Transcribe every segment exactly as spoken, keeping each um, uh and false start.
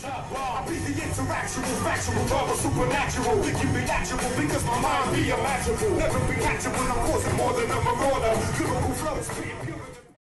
I be the interactual, factual, verbal, supernatural. Think you be natural because my mind be imaginable. Never be actual, I'm causing more than a marauder. Lyrical flows, being pure.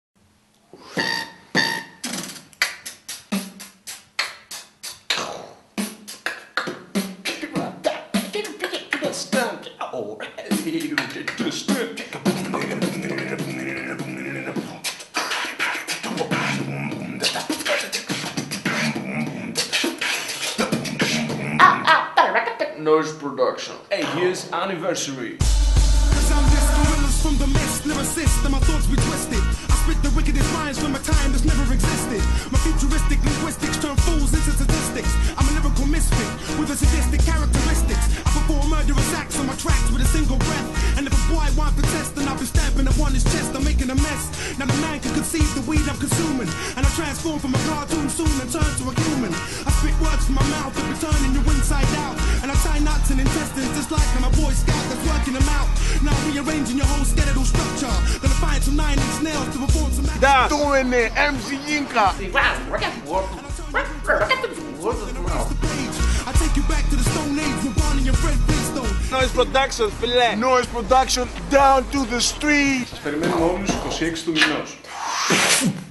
Noiz production, eight years anniversary. Cause I'm just gorillas from the mist, lyricist, and my thoughts be twisted. I spit the wickedest rhymes from a time that's never existed. My futuristic linguistics turn fools into statistics. I'm a lyrical misfit with a sadistic characteristics. I perform murderous acts on my tracks with a single breath. And if a boy want to test, then I'll be stamping upon his chest. I'm making a mess. Now the man can conceive the weed I'm consuming, and I transform from a cartoon soon and turn to a human. I spit words from my mouth that be turning you inside out, and I tie knots and intestines just like I'm a boy scout that's working them out. Now rearranging your whole skeletal structure. Gonna find some nine inch nails to perform some action. Да, tu είναι εμ σι Inca. I take you back to the Stone Age with Barney and Fred Flintstone. Noiz production, φιλέ. Noiz production, down to the street. Σας περιμένουμε όλους είκοσι έξι του μηνός.